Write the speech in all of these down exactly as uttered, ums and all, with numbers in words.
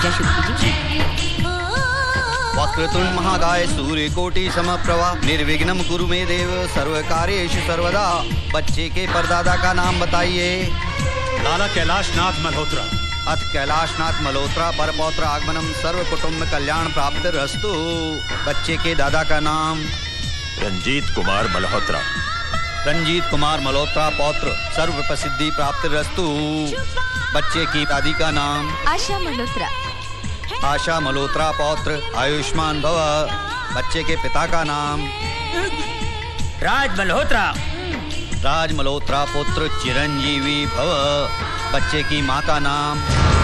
पूजा शुरू कीजिए। वक्रतुंड महाकाय सूर्य कोटि समप्रभा निर्विघ्नं कुरु मे देव सर्व कार्येषु सर्वदा। बच्चे के परदादा का नाम बताइए। लाला कैलाशनाथ मल्होत्रा। अथ कैलाशनाथ मल्होत्रा पर पौत्र आगमनम सर्व कुटुंब कल्याण प्राप्त रस्तु। बच्चे के दादा का नाम रंजीत कुमार मल्होत्रा। रंजीत कुमार मल्होत्रा पौत्र सर्व प्रसिद्धि प्राप्त रस्तु। बच्चे की दादी का नाम आशा मल्होत्रा। आशा मल्होत्रा पौत्र आयुष्मान भव। बच्चे के पिता का नाम राज मल्होत्रा। राज मल्होत्रा पुत्र चिरंजीवी भव। बच्चे की माँ का नाम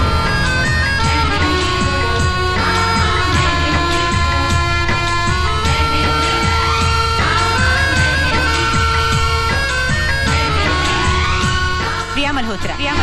प्रिया मल्होत्रा। प्रिया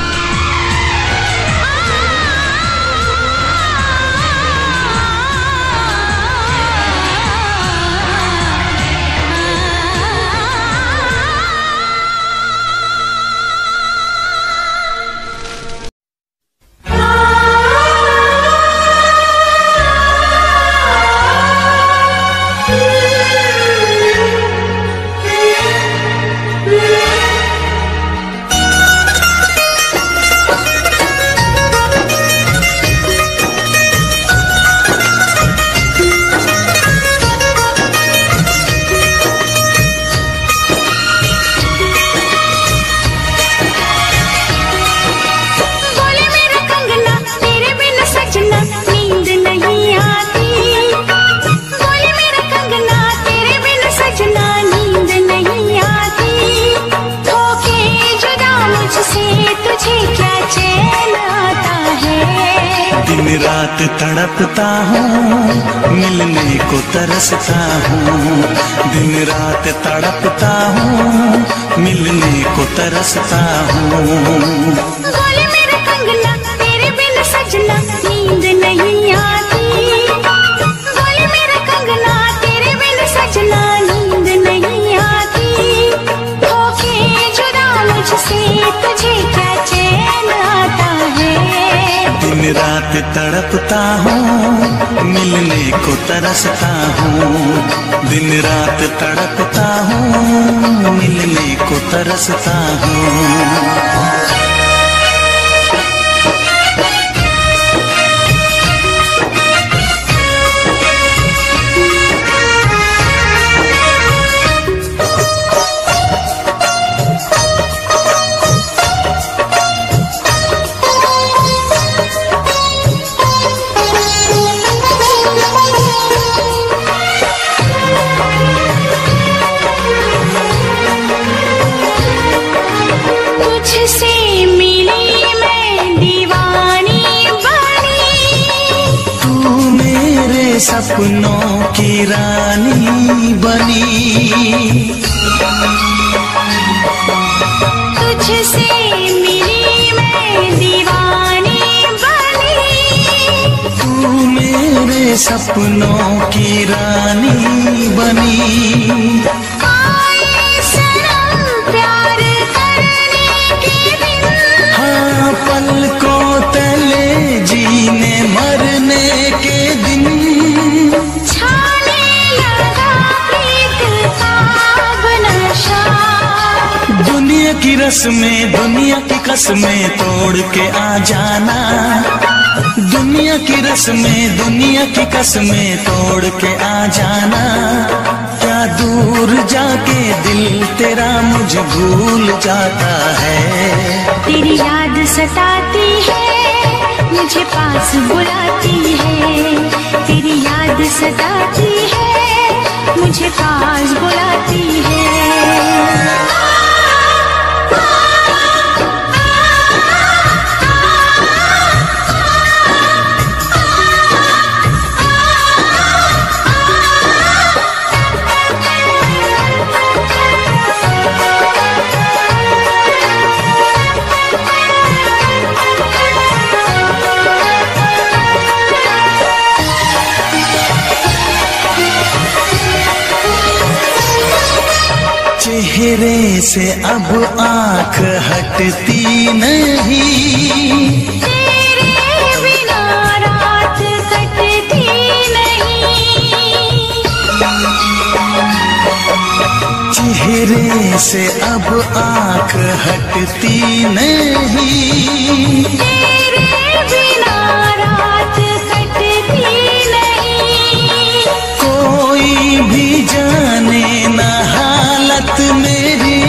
रात तड़पता हूँ मिलने को तरसता हूँ। दिन रात तड़पता हूँ मिलने को तरसता हूँ। बोले मेरा कंगना तेरे बिन सजना नींद नहीं आती। बोले मेरा कंगना तेरे बिन सजना नींद नहीं आती। होके जुदा मुझसे तुझे क्या चैन आता है। दिन रात तड़पता हूँ मिलने को तरसता हूँ। दिन रात तड़पता हूँ मिलने को तरसता हूँ। सपनों की रानी बनी तुझसे मिली मैं दीवानी बनी। तू मेरे सपनों की रानी बनी। आए सनम प्यार करने के दिन। हाँ पलकों तले जीने मरने के दिन। दुनिया की रस्में दुनिया की कसमें तोड़ के आ जाना। दुनिया की रस्में दुनिया की कसमें तोड़ के आ जाना। क्या दूर जाके दिल तेरा मुझे भूल जाता है। तेरी याद सताती है मुझे पास बुलाती है। तेरी याद सताती है मुझे पास बुलाती है। चेहरे से अब आँख हटती नहीं। तेरे बिना तेरे से अब आँख हटती नहीं, तेरे बिना रात कटती नहीं। कोई भी जाने न हालत मेरी,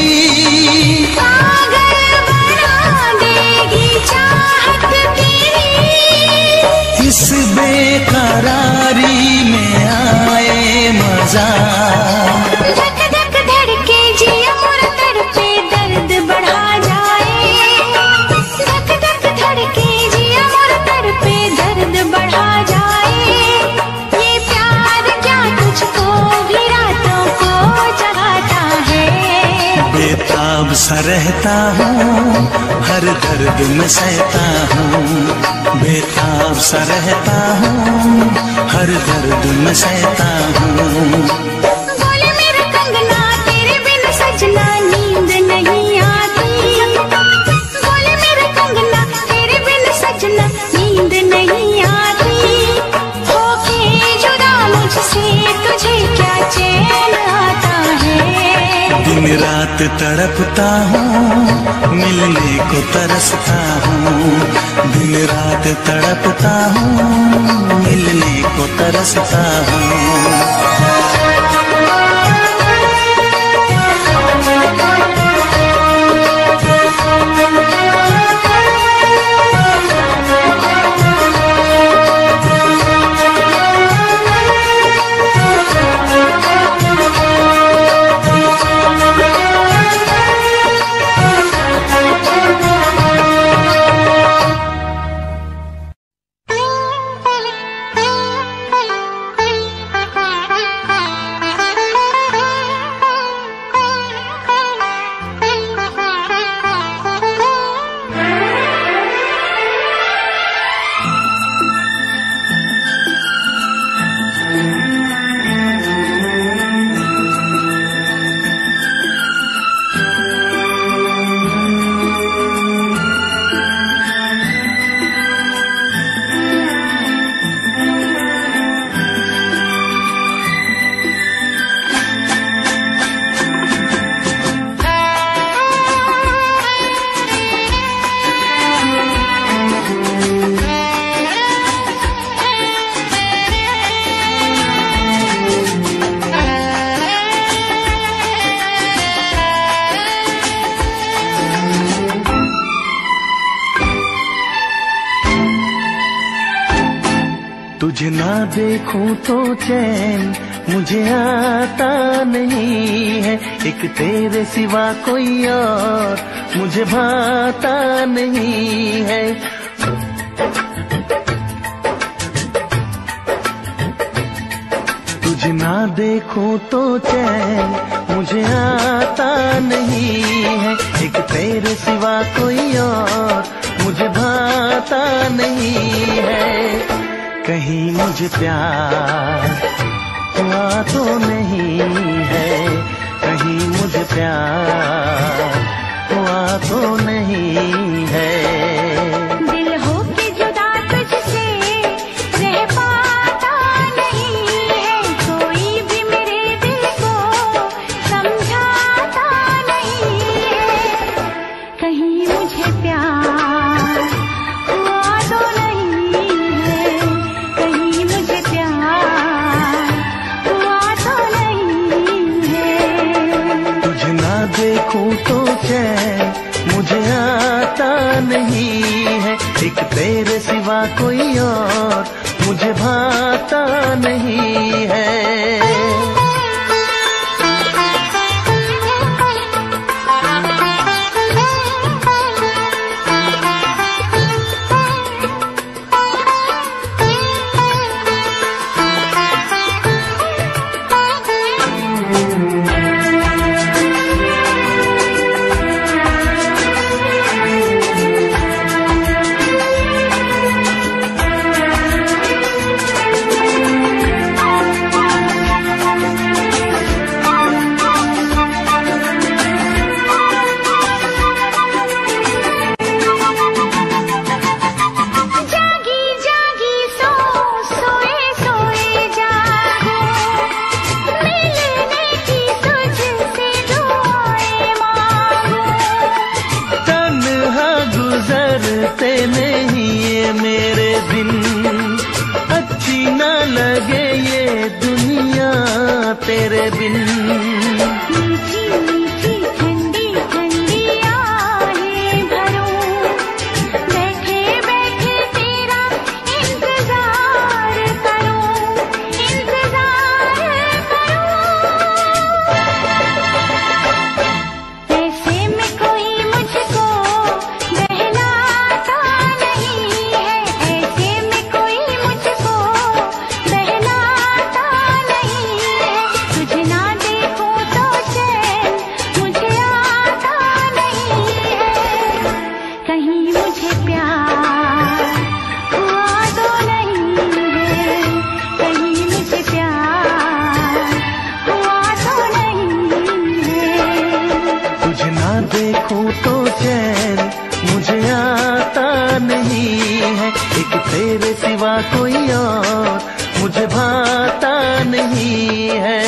पागल बना देगी चाहत तेरी। इस बेकरारी में आए मजा, धक धक धड़के जिया मोर तड़पे दर्द बढ़ा जाए। धक धक धड़के जिया मोर तड़पे दर्द बढ़ा जाए। ये प्यार क्या तुझको भी रातों को जगाता है। बेताब सा रहता हूँ, हर दर्द में सहता हूँ। बेताब सा रहता हूँ, हर दर्द में सहता हूँ। बोले मेरा कंगना तेरे बिन सजना नींद नहीं आती। बोले मेरा कंगना तेरे बिन सजना नींद नहीं आती। होके जुदा मुझसे तुझे क्या चैन आता है। दिन रात तड़पता हूँ, मिलने को तरसता हूँ। दिन रात तड़पता हूँ, मिलने को तरसता हूँ। तुझे ना देखूं तो चैन मुझे आता नहीं है। एक तेरे सिवा कोई और मुझे भाता नहीं है। तुझे ना देखूं तो चैन मुझे आता नहीं है। एक तेरे सिवा कोई और मुझे भाता नहीं है। कहीं मुझे प्यार हुआ तो नहीं है। कहीं मुझे प्यार हुआ तो नहीं है। दिल हो के जुदा तुझसे रह पाता नहीं है। कोई भी मेरे दिल को समझाता नहीं है। कहीं मुझे प्यार हुआ तो नहीं है। कहीं मुझे प्यार हुआ तो नहीं है। तुझे ना देखूं तो चैन मुझे आता नहीं है। एक तेरे सिवा कोई और मुझे भाता नहीं है। मुझे प्यार हुआ तो नहीं है, कहीं मुझे प्यार हुआ तो नहीं है। तुझे ना देखूं तो चैन मुझे आता नहीं है, एक तेरे सिवा कोई और मुझे भाता नहीं है।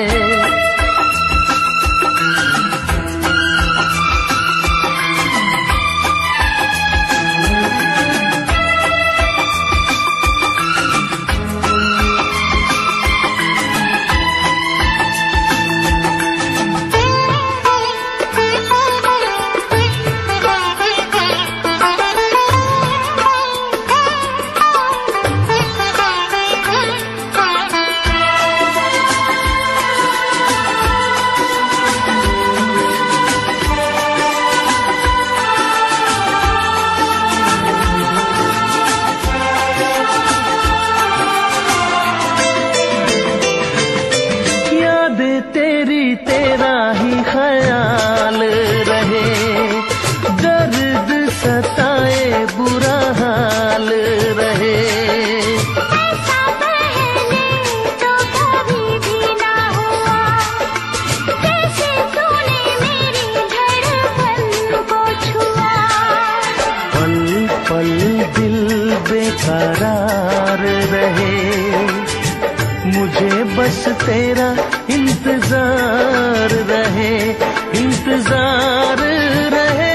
बस तेरा इंतजार रहे, इंतजार रहे।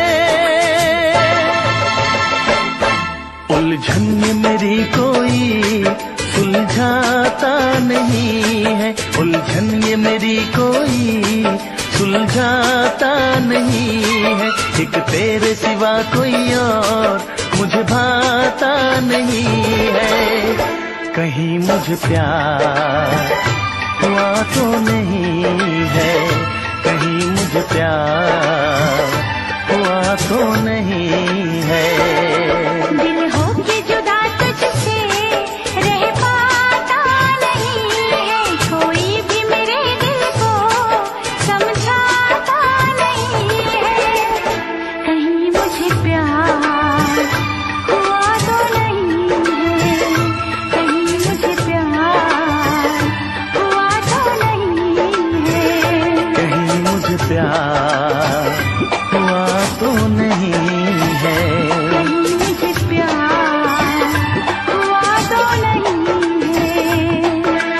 उलझन में मेरी कोई सुलझाता नहीं है, उलझन ये मेरी कोई सुलझाता नहीं है। एक तेरे सिवा कोई और मुझे भाता नहीं है। कहीं मुझे प्यार हुआ तो नहीं है, कहीं मुझे प्यार हुआ तो नहीं है। दिल होके जुदा तुझसे रह पाता नहीं है, कोई भी मेरे दिल को समझाता नहीं है। कहीं मुझे प्यार हुआ तो नहीं है, कहीं मुझे प्यार हुआ तो नहीं है। कहीं मुझे प्यार हुआ तो नहीं है, कहीं मुझे प्यार हुआ तो नहीं है।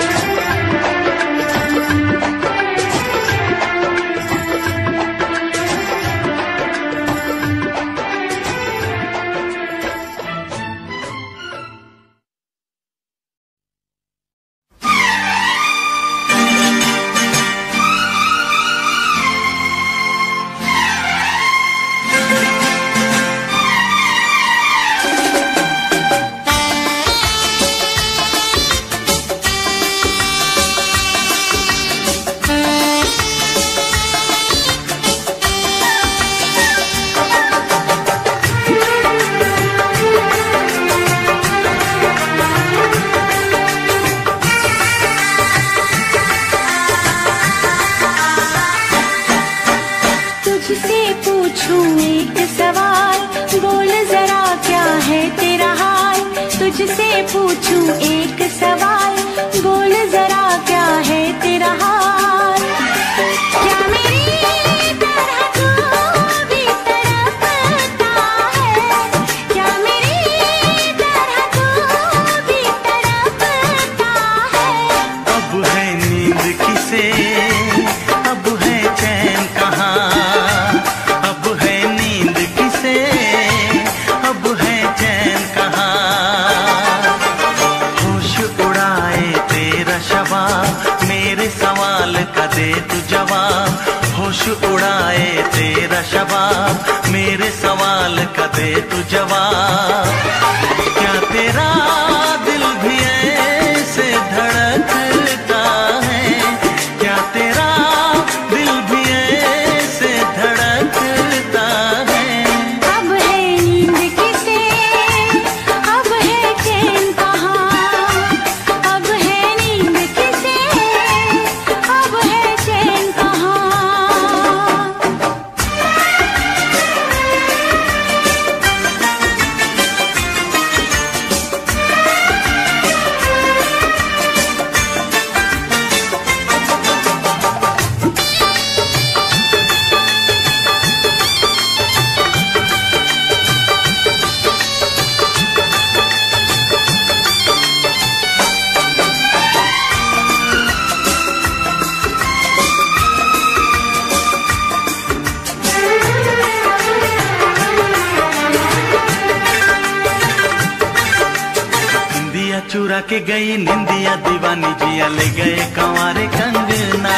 तुझसे पूछूं एक सवाल, बोल जरा क्या है तेरा हाल। तुझसे पूछूं एक सवाल, बोल जरा क्या है तेरा हाल। क्या मेरी तरह तू भी तड़पता है, क्या मेरी तरह तू भी तड़पता है। अब है नींद किसे, अब है चैन कहाँ। अब है नींद किसे, अब है चैन कहाँ। होश उड़ाए तेरा शबाब, मेरे सवाल का दे तू जवाब। होश उड़ाए तेरा शबाब, मेरे सवाल का दे तू जवाब। क्या तेरा दिल भी ऐसे धड़कता है, क्या तेरा दिल भी ऐसे धड़कता है। अब है नींद किसे, अब है चैन कहाँ। अब है नींद किसे, अब है चैन कहाँ। अब चुरा के गई निंदिया दीवानी जिया ले गए कंवारे कंगना।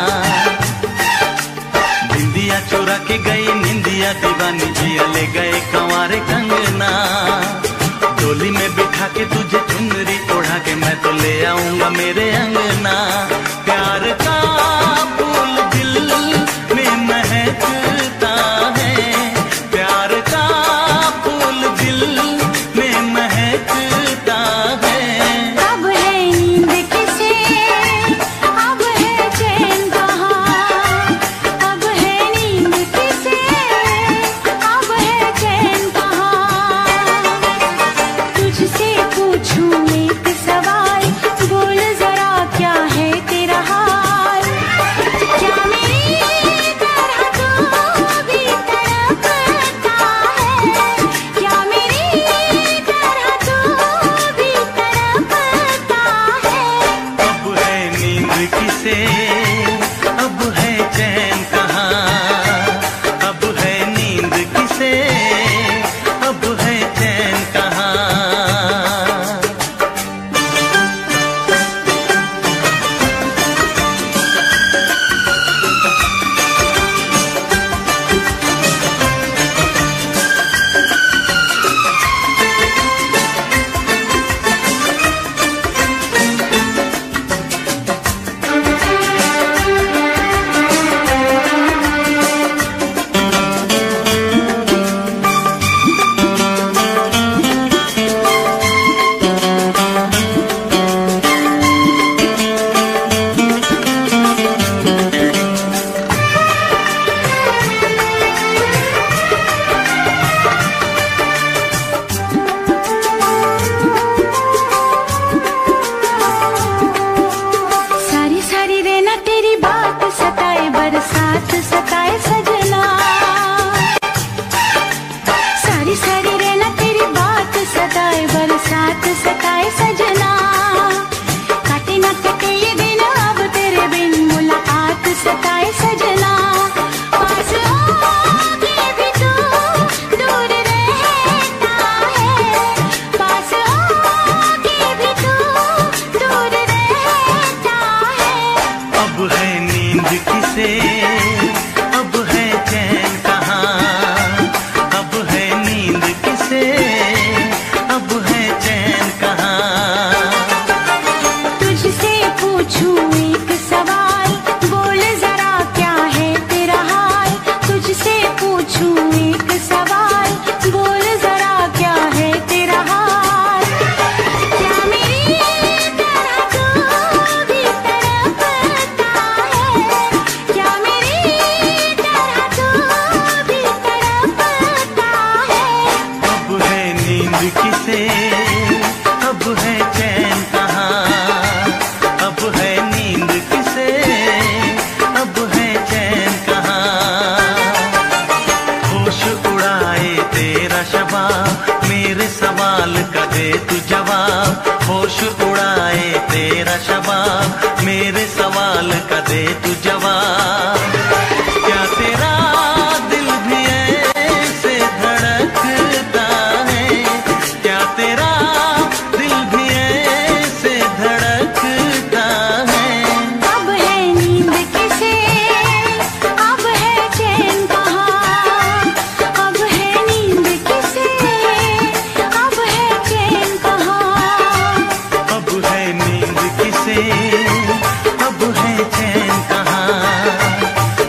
निंदिया चुरा के गई निंदिया दीवानी जिया ले गए कंवारे कंगना। डोली में बिठा के तुझे चुनरी ओढ़ा के मैं तो ले आऊंगा मेरे अंगना। प्यार का फूल दिल में महकता है, प्यार का फूल दिल में महकता है। अब है नींद किसे, अब है चैन कहाँ, अब है नींद किसे, अब है चैन कहाँ। तुझसे पूछूं एक सवाल, बोल जरा क्या है तेरा हाल। क्या मेरी तरह तू भी तड़पता है, क्या मेरी तरह तू भी तड़पता है। अब है नींद किसे, अब है चैन कहाँ, अब है नींद किसे, अब है चैन कहाँ। सारी सारी रहना तेरी बात सताए, बरसात सताए सजना। सारी सारी रहना तेरी बात सताए, बरसात सताए सजना। काटे ना कटे ये दिन अब तेरे बिन, मुलाकात सताए सजना। पास आके भी तू दूर रहता है, पास आके भी तू दूर रहता है। अब है नींद किसे, अब है चैन कहाँ, अब है नींद किसे, अब है चैन कहाँ। तुझसे पूछूं एक सवाल, बोल जरा क्या है तेरा हाल। तुझसे पूछूं एक सवाल, बोल जरा क्या है तेरा हाल। क्या मेरी तरह तू भी तड़पता है, क्या मेरी तरह तू भी तड़पता है। अब है नींद किसे, अब है चैन कहाँ, अब है नींद किसे, अब है चैन कहाँ। होश उड़ाए तेरा शबाब, मेरे सवाल का दे तू जवाब। होश उड़ाए तेरा शबाब, मेरे सवाल का दे तू जवाब। क्या तेरा दिल भी ऐसे धड़कता है, क्या तेरा दिल भी ऐसे धड़कता है। अब है नींद किसे, अब है चैन कहाँ, अब है नींद किसे, अब है चैन कहाँ। अब है नींद किसे, अब है चैन कहाँ,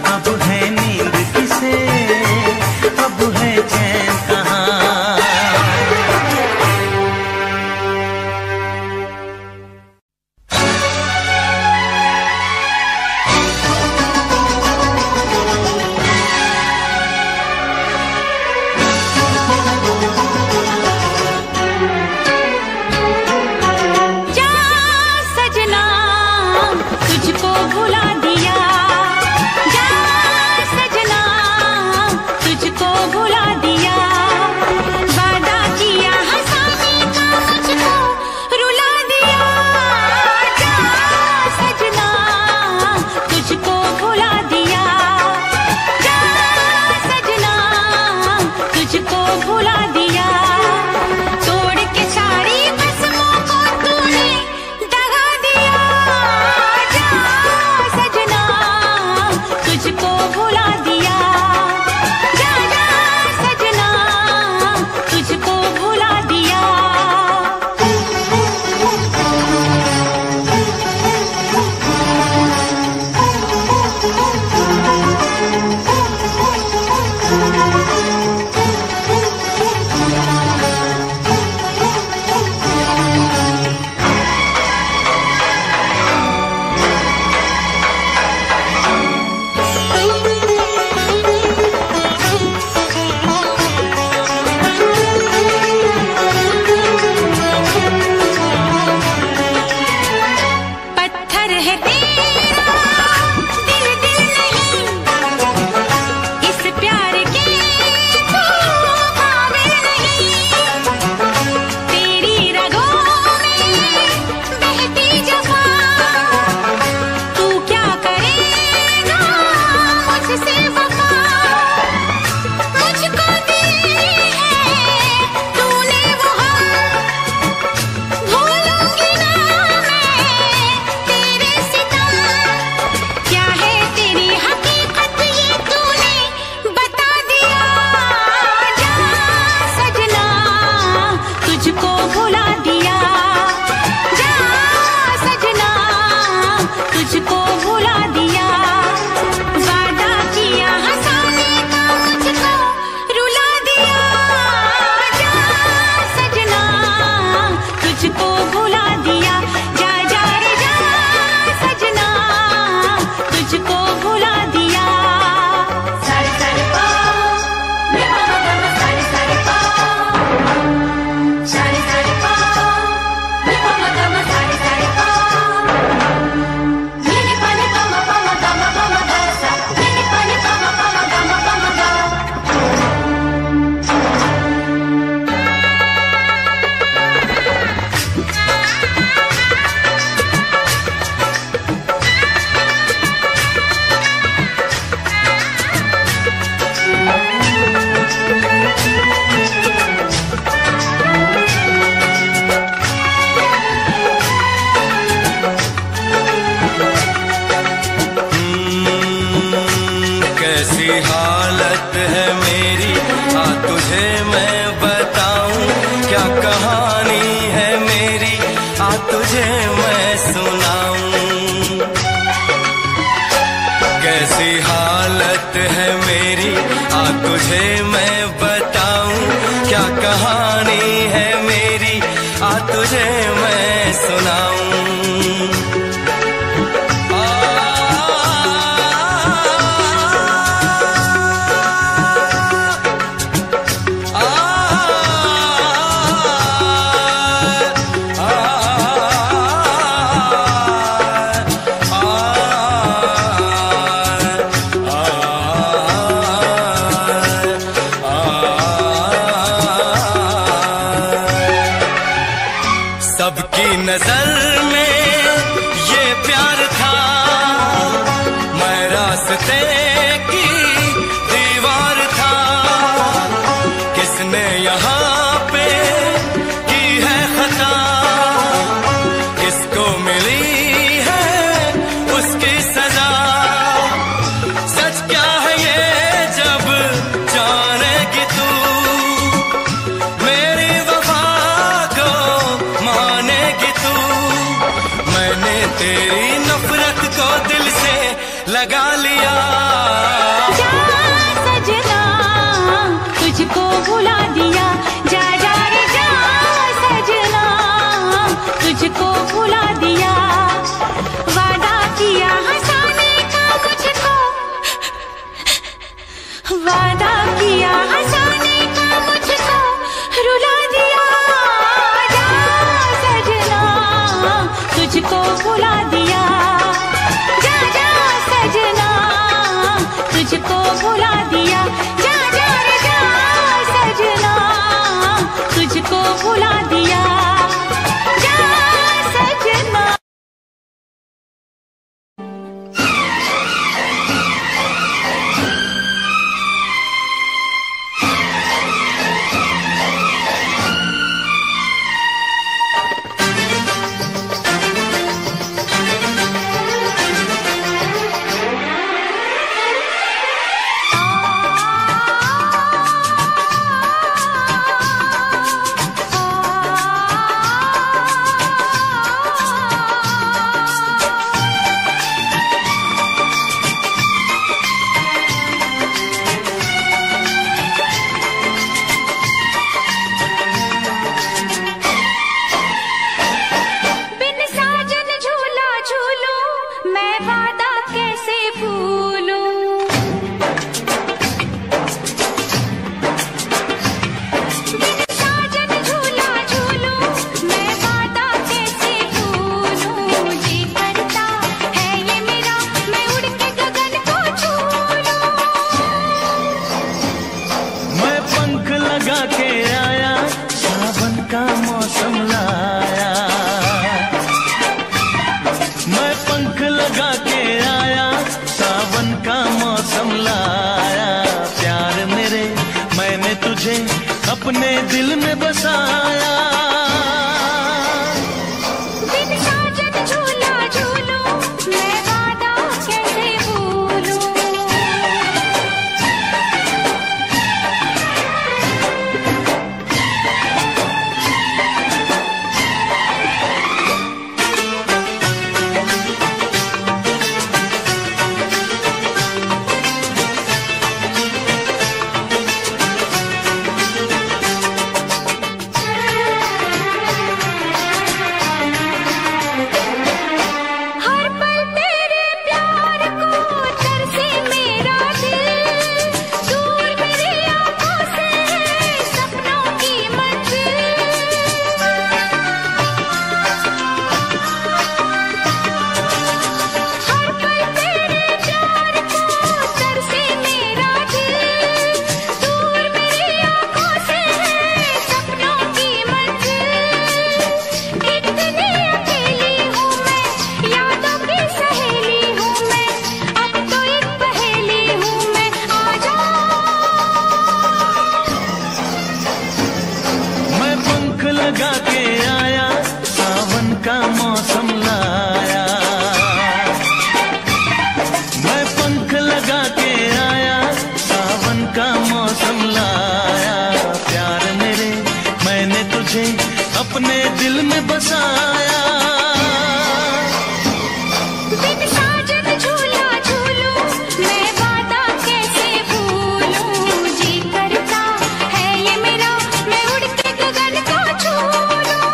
क्या कहानी है मेरी, आ तुझे मैं सुनाऊं। कैसी हालत है मेरी, आ तुझे मैं बताऊं। क्या कहानी है मेरी, आ तुझे मैं सुनाऊं। सबकी नजर में ये प्यार था, मैं रास्ते की दीवार था। किसने यहाँ पे की है खता, किसको मिली है उसकी सजा। सच क्या है ये जब जानेगी तू, मेरी वफा को मानेगी तू। मैंने तेरी नफरत को दिल से लगा लिया। जा सजना तुझको भुला दिया, जा जा रे जा सजना तुझको भुला दिया। वादा किया हंसाने का मुझको, वादा किया हंसाने का मुझको रुला दिया। जा सजना तुझको भुला दिया, जा जा सजना तुझको भुला दिया। जा जा रे जा सजना तुझको भुला दिया, जा सजना। बिन साजन झूला झूलूं मैं वादा कैसे भूलूं। बिन साजन झूला झूलूं मैं वादा कैसे भूलूं। जी करता है ये मेरा मैं उड़ के गगन को छू लूं। मैं पंख लगा के आया, सावन का मौसम लाया। मैं पंख लगा के आया, सावन का मौसम लाया। प्यार मेरे मैंने तुझे अपने दिल में बसाया। बिन साजन झूला झूलूं मैं वादा कैसे भूलूं। हर पल तेरे प्यार को तरसे मेरा दिल। दूर मेरी आंखों से है सपनों की मंजिल। हर पल तेरे प्यार को तरसे मेरा दिल। दूर मेरी आंखों से है सपनों की मंजिल। इतनी अकेली हूँ मैं, यादों की सहेली हूँ मैं। अब तो एक पहेली हूँ मैं, आजा। मैं पंख लगा के आया, सावन का मौसम लाया। मैं पंख लगा के आया, सावन का मौसम लाया। प्यार मेरे मैंने तुझे तुझे अपने दिल में बसाया। बिन साजन झूला झूलूं मैं वादा कैसे भूलूं, जी करता है ये मेरा मैं उड़ के गगन को छू लूं।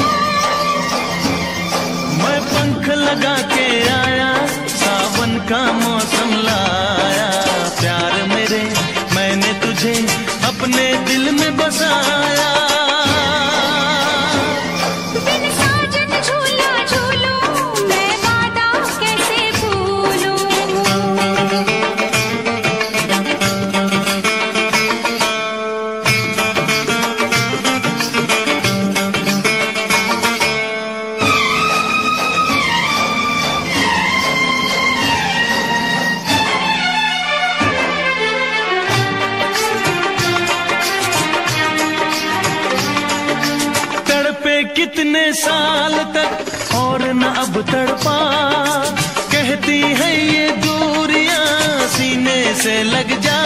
मैं पंख लगा के आया, सावन का मौसम लाया, प्यार मेरे मैंने तुझे अपने दिल में बसाया। बिन साजन झूला झूलूं मैं वादा कैसे भूलूं। कितने साल तक और न अब तड़पा, कहती है ये दूरियां सीने से लग जा।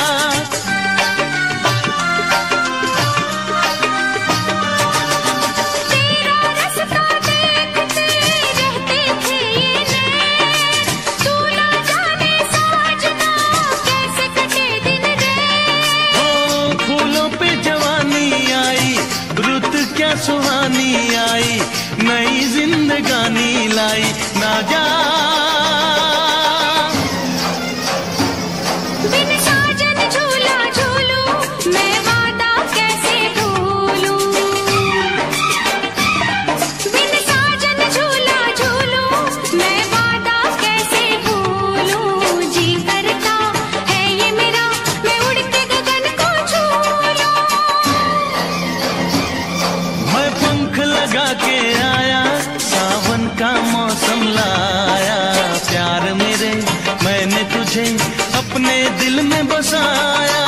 तेरा रास्ता देखते रहते थे ये नैन, तू ना जाने साजना कैसे कटे दिन रैन। ओ फूलों पे जवानी आई, रुत क्या सुहानी आई, नई जिंदगानी लाई ना जा। बिन साजन झूला झूलूं मैं वादा कैसे भूलूं। बिन साजन झूला झूलूं मैं वादा कैसे भूलूं, जी करता है ये मेरा मैं उड़ के गगन को छू लूं। मैं पंख लगा के आया, सावन का मौसम लाया, प्यार मेरे मैंने तुझे अपने दिल में बसाया।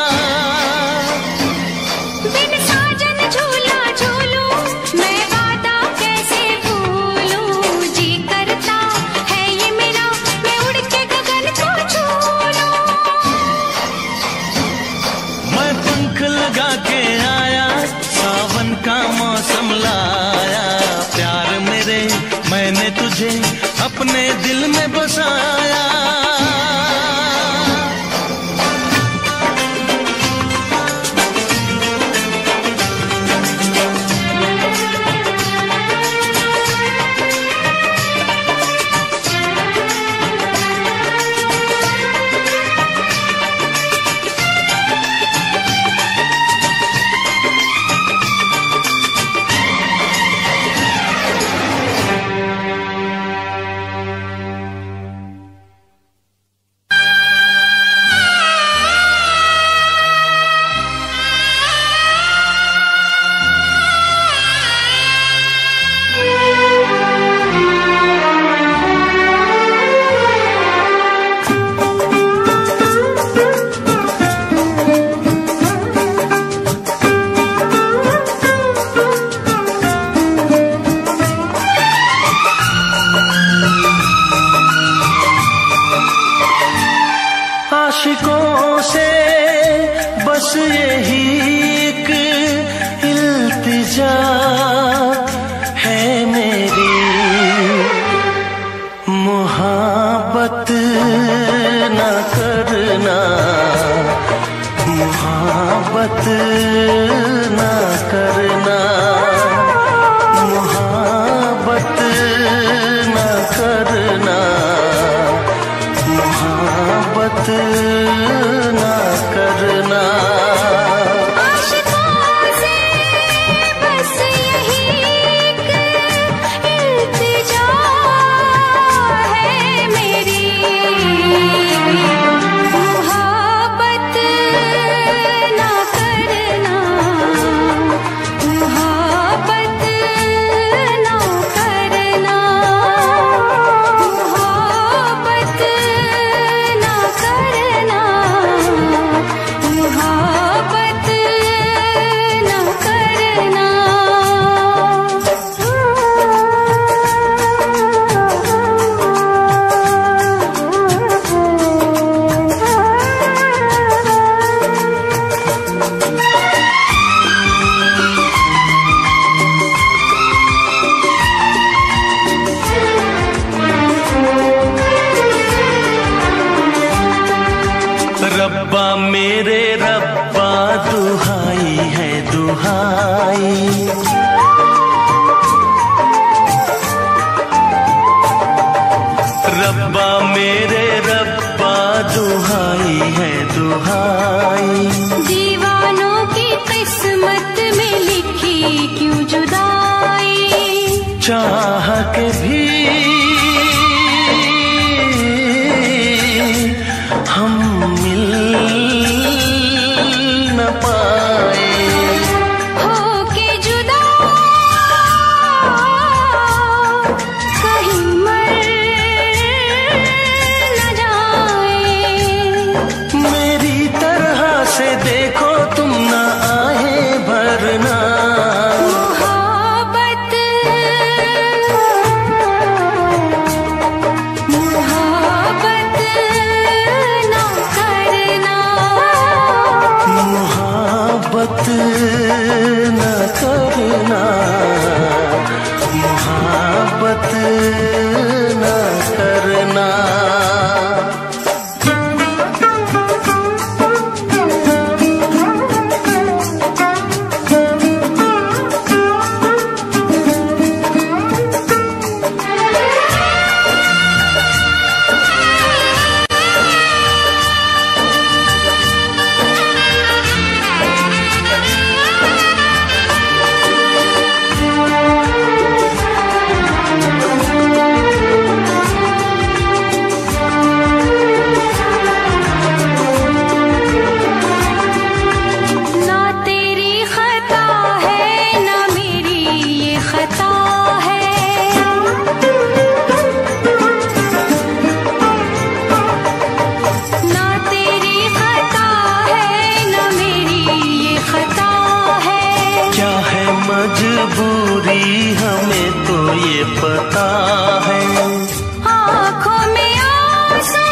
बिन साजन झूला झूलूं मैं वादा कैसे भूलूं, जी करता है ये मेरा मैं उड़ के गगन को छू लूं। मैं पंख लगा के आया, सावन का मौसम लाया, प्यार मेरे मैंने तुझे अपने दिल में बसाया। आशिकों से बस यही एक इल्तिजा है मेरी, मुहाब्बत न करना, मुहाब्बत न करना, मुहाब्बत न करना, मुहाब्बत न करना। आशिकों से बस क्यों जुदाई, चाह के भी हम मिल न पाए। हो के जुदा कहीं मर न जाए। मेरी तरह से देखो तुम ना आहे भरना, मोहब्बत मोहब्बत ना करना, मोहब्बत न करना, मोहब्बत न करना। ना तेरी खता है ना मेरी ये खता है, ना तेरी खता है ना मेरी ये खता है। क्या है मजबूरी हमें तो ये पता है, आँखों में आंसू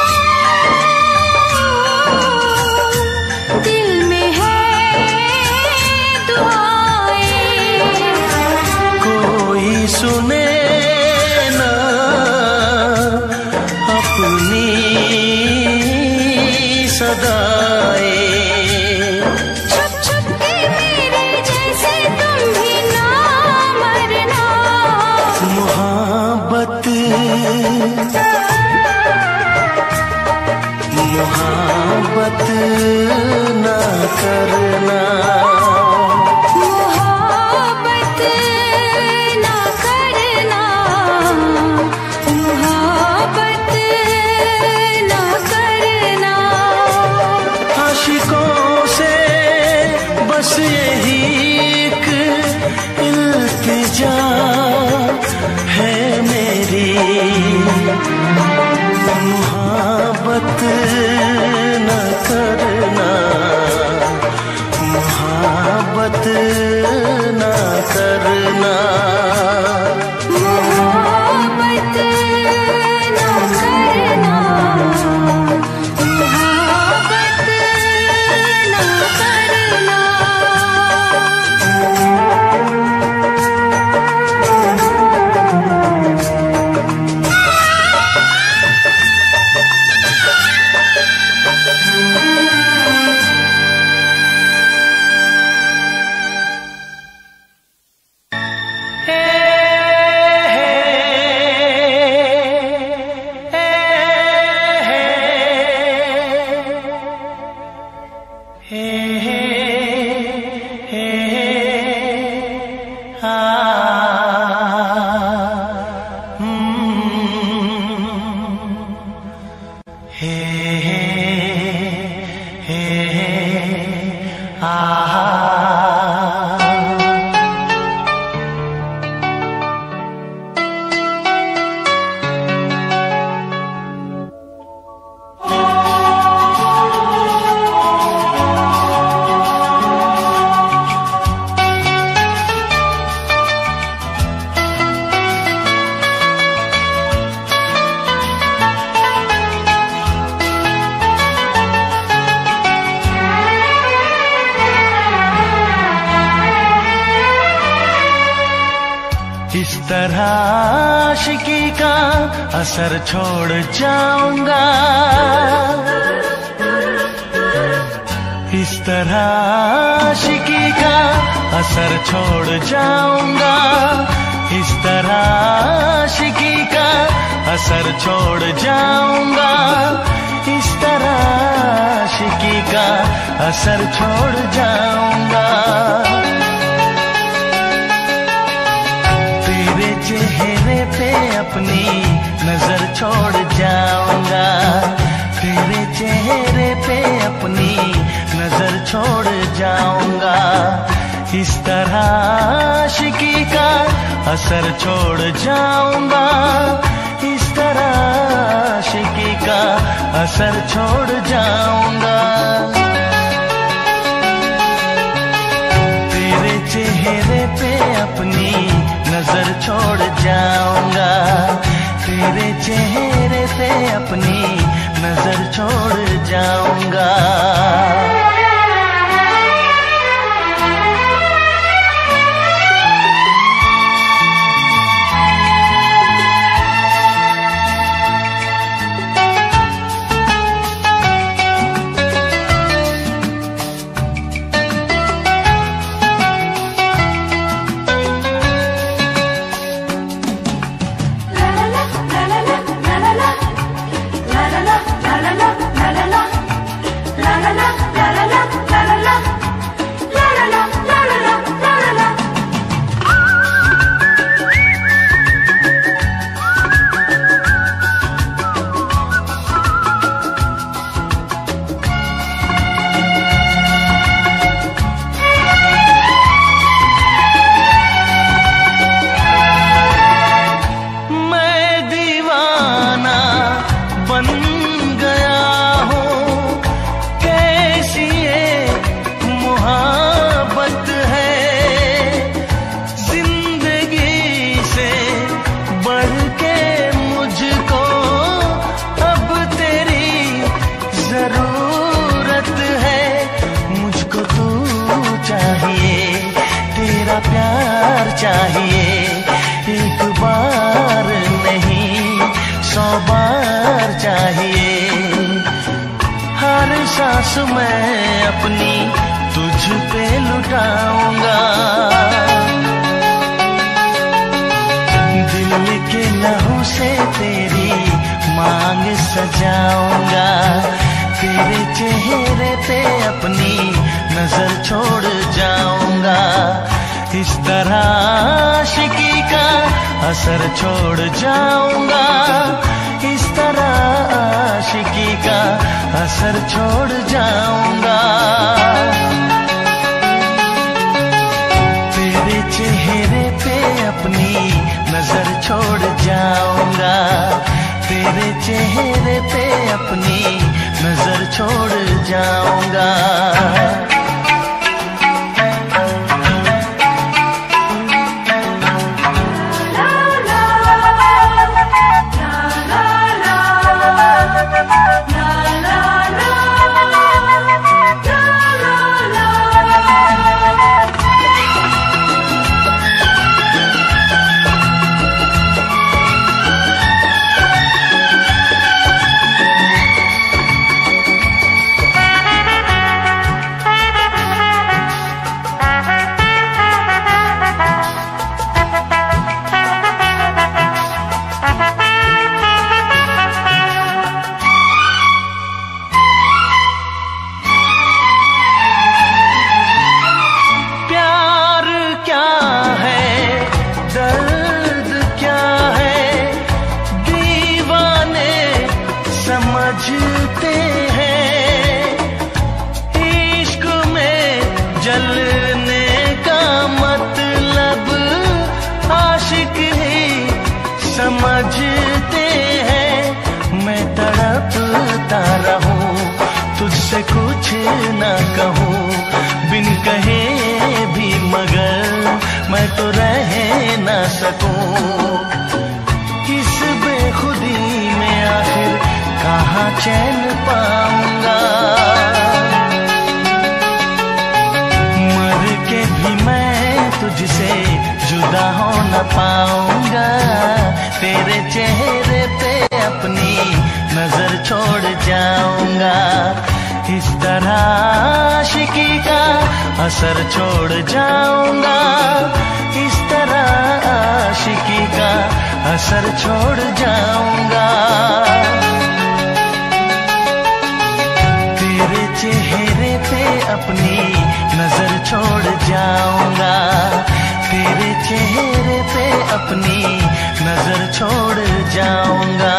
दिल में है दुआएं, कोई सुने ना अपनी सदाएं। छुप छुप के मेरे जैसे तुम भी ना मरना, मोहब्बत मोहब्बत न करना, मोहब्बत ना करना, मोहब्बत ना करना। आशिकों से बस यही एक इल्तिजा है मेरी, मोहब्बत न करना, मोहब्बत न करना। मोहब्बत ना करना, मोहब्बत ना करना। इस तरह आशिकी का असर छोड़ जाऊंगा, इस तरह आशिकी का असर छोड़ जाऊंगा, इस तरह आशिकी का असर छोड़ जाऊंगा, इस तरह आशिकी का असर छोड़ जाऊंगा। पे अपनी नजर छोड़ जाऊंगा, तेरे चेहरे पे अपनी नजर छोड़ जाऊंगा। इस तरह आशिकी का असर छोड़ जाऊंगा, इस तरह आशिकी का असर छोड़ जाऊंगा। तेरे चेहरे पे अपनी नजर छोड़ जाऊंगा, तेरे चेहरे पे अपनी नजर छोड़ जाऊंगा। प्यार चाहिए, एक बार नहीं सौ बार चाहिए। हर सांस मैं अपनी तुझ पे लुटाऊंगा, दिल के लहू से तेरी मांग सजाऊंगा, तेरे चेहरे पे अपनी नजर छोड़ जाऊंगा। इस तरह आशिकी का असर छोड़ जाऊंगा, इस तरह आशिकी का असर छोड़ जाऊंगा। तेरे चेहरे पे अपनी नजर छोड़ जाऊंगा, तेरे चेहरे पे अपनी नजर छोड़ जाऊंगा। समझते हैं इश्क में जलने का मतलब आशिक ही समझते हैं। मैं तड़पता रहूं तुझसे कुछ न कहूं, बिन कहे भी मगर मैं तो रह न सकूं। इस बेखुदी में आखिर कहाँ चैन पाऊंगा, मर के भी मैं तुझसे जुदा हो न पाऊंगा। तेरे चेहरे पे अपनी नजर छोड़ जाऊंगा, इस तरह आशिकी का असर छोड़ जाऊंगा, इस तरह आशिकी का असर छोड़ जाऊंगा। तेरे चेहरे पे अपनी नजर छोड़ जाऊंगा, तेरे चेहरे पे अपनी नजर छोड़ जाऊंगा।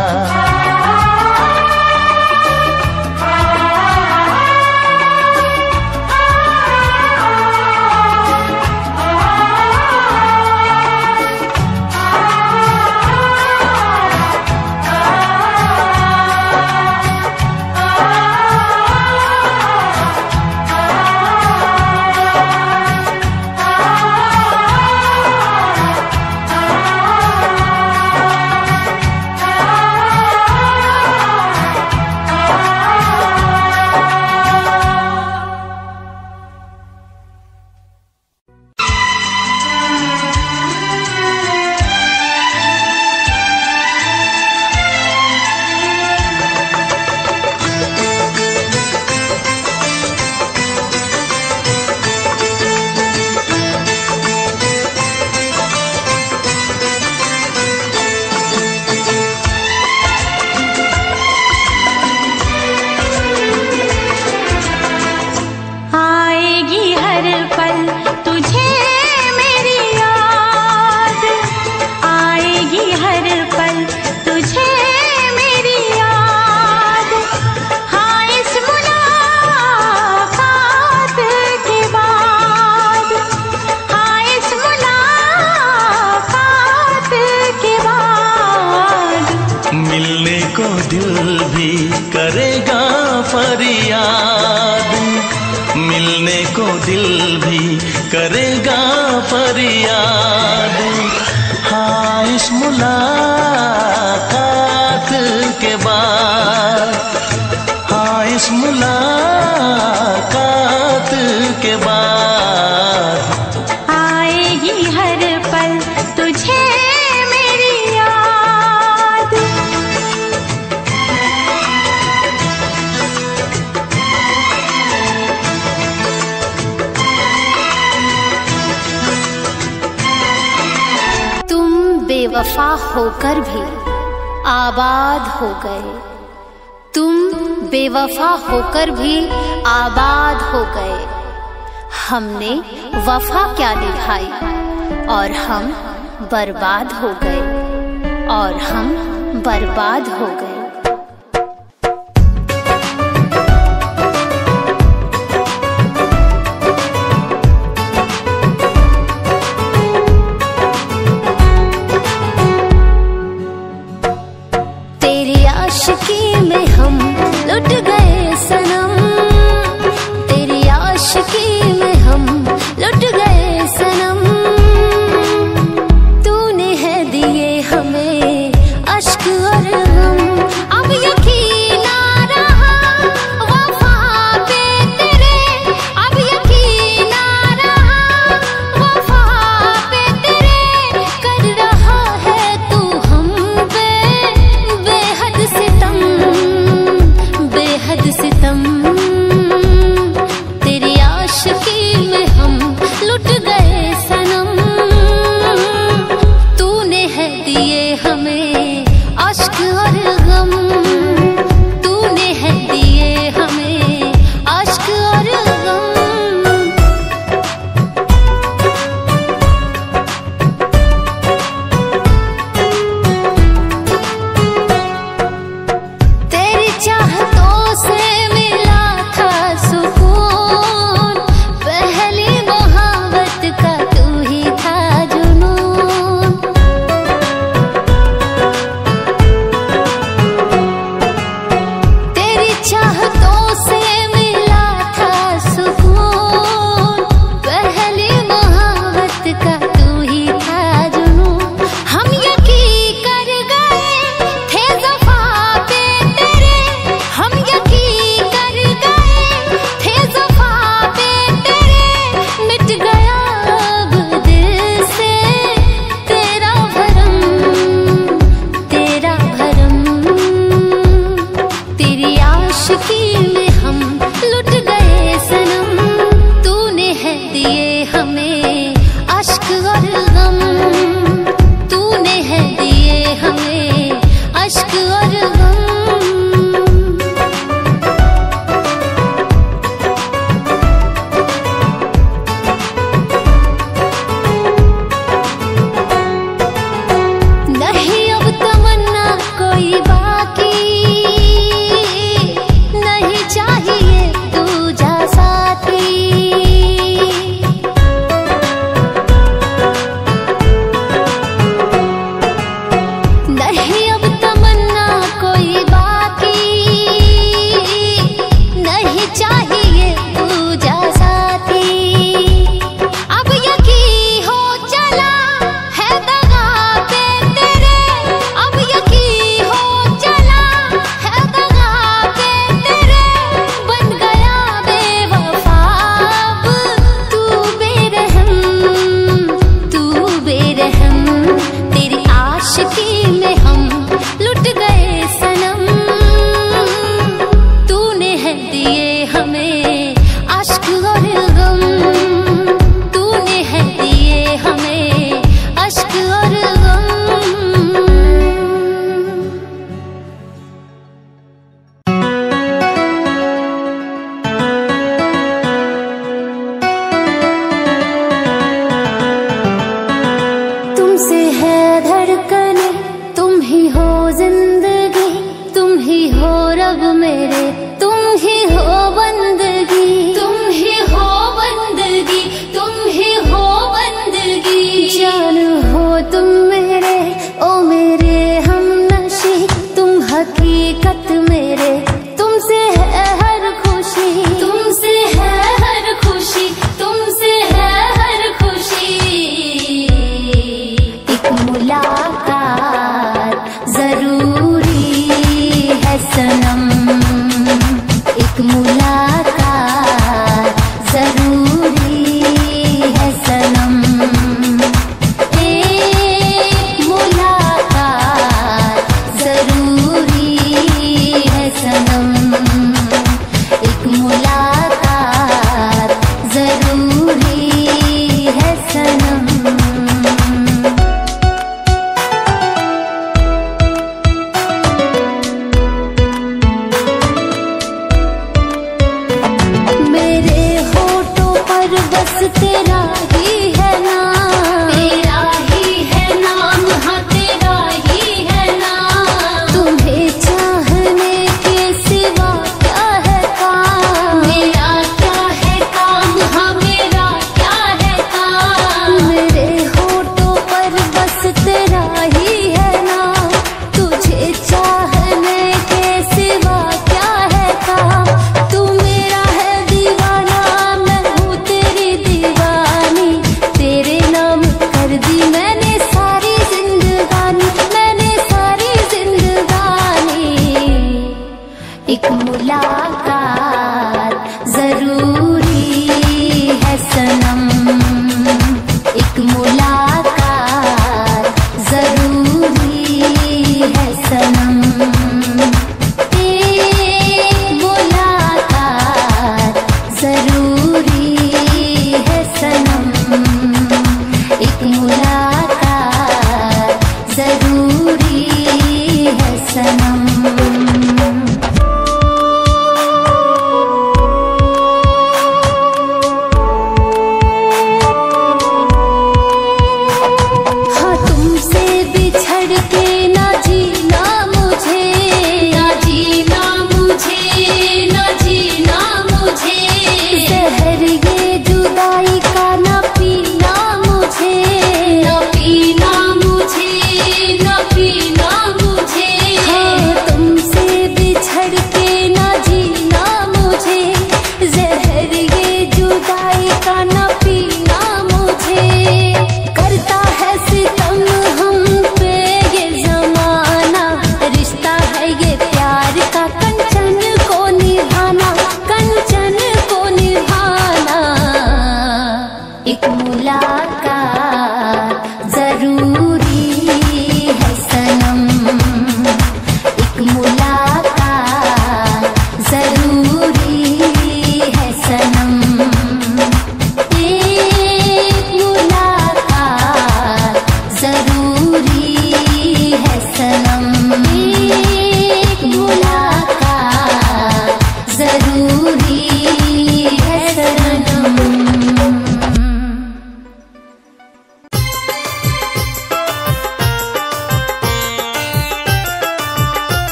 करेगा फरियाद। हाँ इस मुलाकात के बाद, हाँ इस मुलाकात के बाद आएगी हर पल तुझे मेरी याद। बेवफा होकर भी आबाद हो गए, तुम बेवफा होकर भी आबाद हो गए। हमने वफा क्या निभाई और हम बर्बाद हो गए, और हम बर्बाद हो गए। आशिकी में हम लुट गए सनम, तेरी आशिकी में हम लुट गए सनम। तूने है दिए हमें अश्क और गम,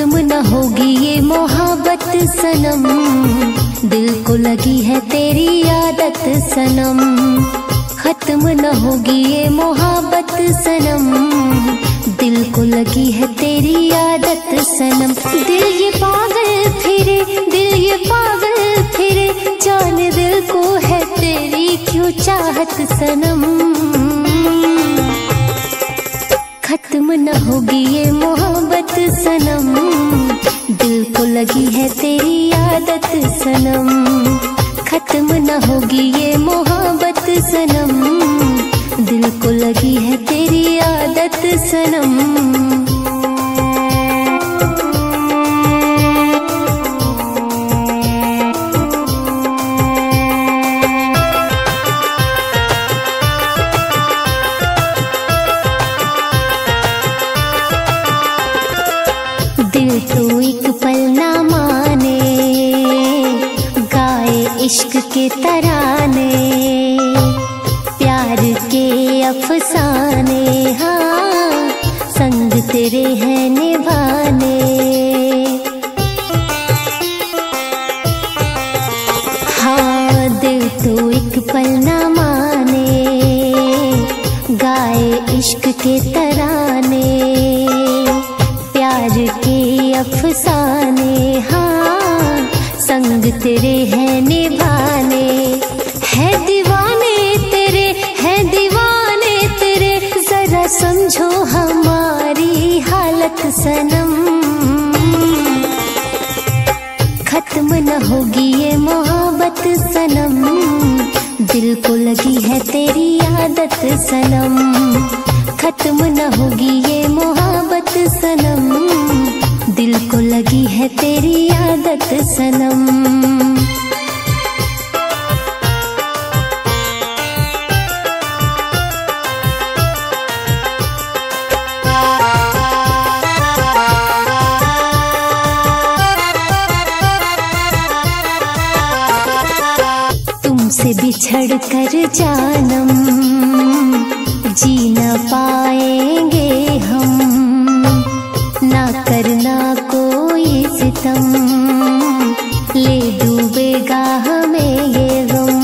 खत्म न होगी ये मोहब्बत सनम, दिल को लगी है तेरी आदत सनम। खत्म न होगी ये मोहब्बत सनम, दिल को लगी है तेरी आदत सनम। दिल ये पागल फिरे, दिल ये पागल फिरे, जान दिल को है तेरी क्यों चाहत सनम। खत्म न होगी ये मोहब्बत सनम, दिल को लगी है तेरी आदत सनम। खत्म न होगी ये मोहब्बत सनम, दिल को लगी है तेरी आदत सनम। दिल तो एक पल ना माने, गाए इश्क के तराने, प्यार के अफसाने, हाँ संग तेरे हैं निभाने। हाँ दिल तो एक पल ना माने, गाए इश्क के तराने, प्यार के अफसाने, हाँ संग तेरे हैं निभाने। है दीवाने तेरे, है दीवाने तेरे, जरा समझो हमारी हालत सनम। खत्म न होगी ये मोहब्बत सनम, दिल को लगी है तेरी आदत सनम। खत्म न होगी ये मोहब्बत सनम, दिल को लगी है तेरी आदत सनम। तुमसे बिछड़ कर जानम, जी न पाएंगे हम, ना करना कोई सितम, ले डूबेगा हमें ये गम।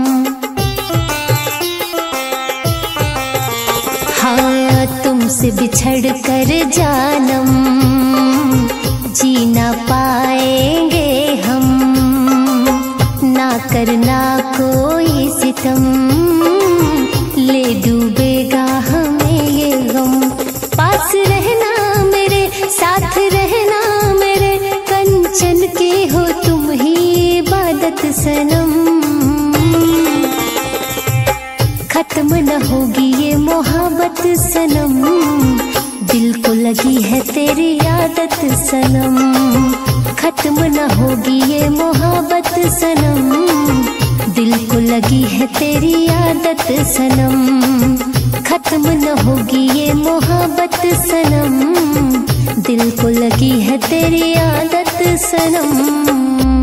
हाँ तुमसे बिछड़ कर जानम, जी न पाएंगे हम, ना करना कोई सितम, ले डूबेगा हमें ये गम। पास रहना मेरे, साथ रहना मेरे, कंचन के हो तुम ही इबादत सनम। खत्म न होगी ये मोहब्बत सनम, दिल को लगी है तेरी आदत सनम। खत्म न होगी ये मोहब्बत सनम, दिल को लगी है तेरी आदत सनम। खत्म न होगी ये मोहब्बत सनम, दिल को लगी है तेरी आदत सनम।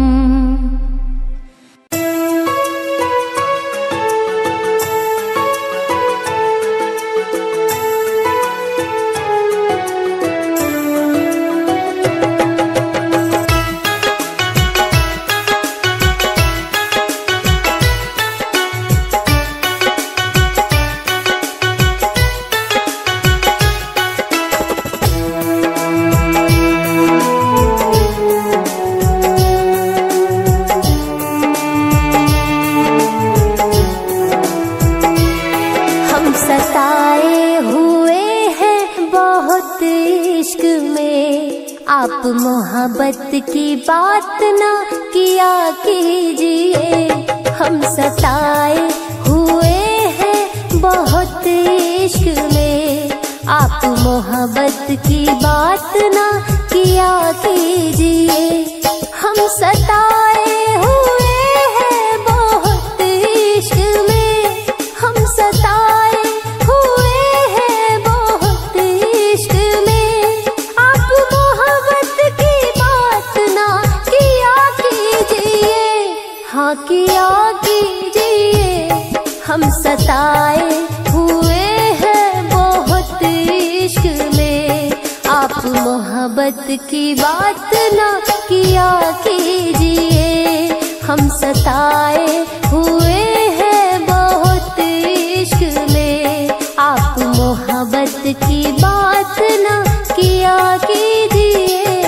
आप मोहब्बत की बात ना किया कीजिए, हम सताए हुए हैं बहुत इश्क में। आप मोहब्बत की बात ना किया कीजिए, हम सताए हुए हैं बहुत इश्क में। हम सताए हुए हैं बहुत इश्क में। आप मोहब्बत की बात ना किया कीजिए, हाँ किया कीजिए। हम सताए हुए हैं बहुत इश्क में। आप मोहब्बत मोहब्बत की बात ना किया कीजिए। हम सताए हुए हैं बहुत इश्क में, आप मोहब्बत की बात ना किया कीजिए।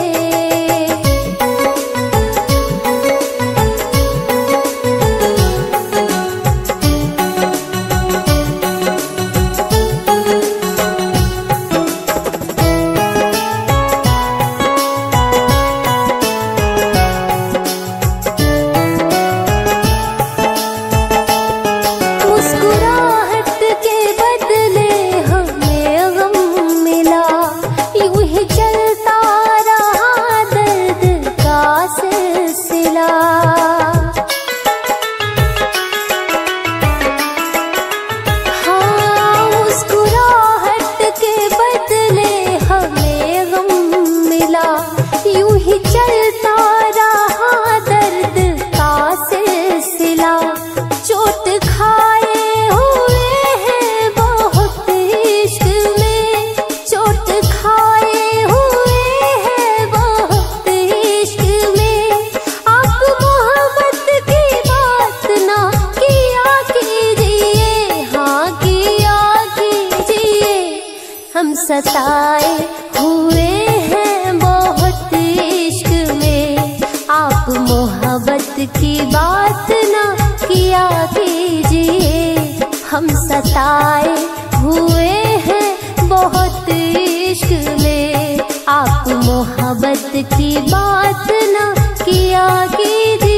सताए हुए हैं बहुत इश्क में, आप मोहब्बत की बात ना किया कीजिए। हम सताए हुए हैं बहुत इश्क में, आप मोहब्बत की बात ना किया कीजिए।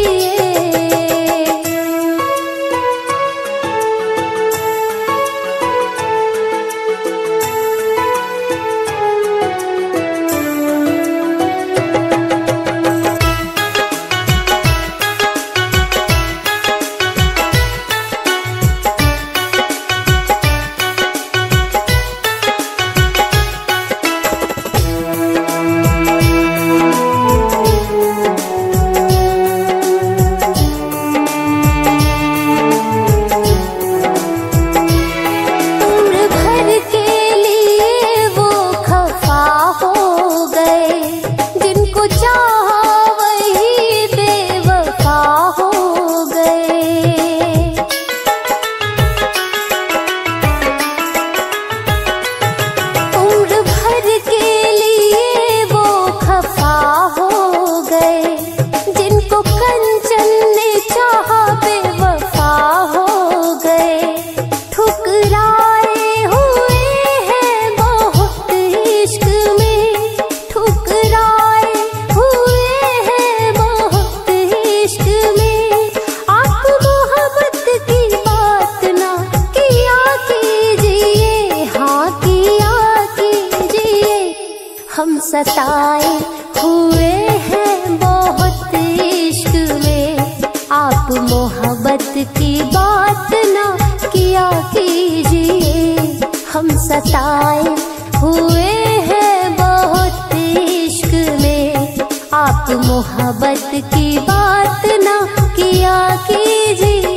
हम सताए हुए हैं बहुत इश्क में, आप मोहब्बत की बात ना किया कीजिए। हम सताए हुए हैं बहुत इश्क में, आप मोहब्बत की बात ना किया कीजिए।